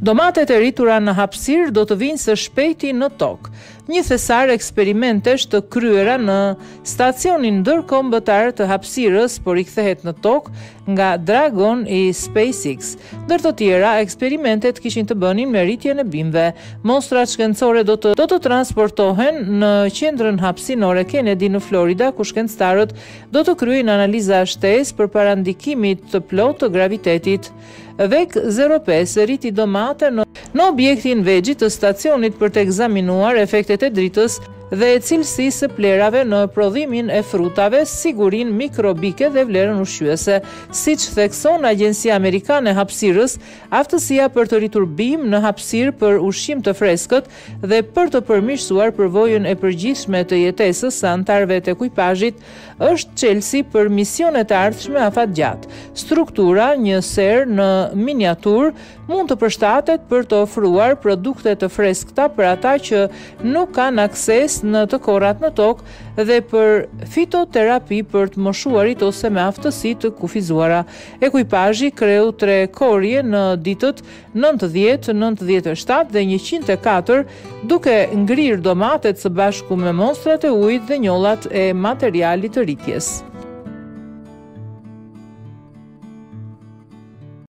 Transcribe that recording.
Domatet e rritura në hapësirë do të vinë së shpejti në tokë. Një thesar eksperimentesh të kryera në stacionin ndërkombëtar të hapësirës, por i kthehet në tokë nga Dragon i SpaceX. Ndër të tjera, eksperimentet kishin të bënin me rritjen e bimëve. Monstrat shkencore do të transportohen në qendrën hapësinore Kennedy në Florida, ku shkencëtarët do të kryejnë analiza shtesë përpara ndikimit të plotë të gravitetit. Vek 05 rriti domate në objektin vegjit të stacionit për të ekzaminuar efektet e dritës dhe cilësisë së plerave në prodhimin e frutave, sigurinë mikrobike dhe vlerën ushqyese. Siç thekson Agjencia Amerikane e Hapësirës, aftësia për të rritur bimë në hapësirë për ushqim të freskët dhe për të përmirësuar përvojën e përgjithshme të jetesës së anëtarëve të ekuipazhit është çelësi për misionet e ardhshme afatgjatë. Struktura, një ser në miniatur, mund të përshtatet për të ofruar produkte të freskëta për ata që nuk kanë akses në të korrat në tokë dhe për fitoterapi për të moshuarit ose me aftësi të kufizuara. Ekuipazhi kreu 3 korrje në ditët 90, 97 dhe 104, duke ngrirë domatet së bashku me monstrat e ujit dhe njollat e materialit të rritjes.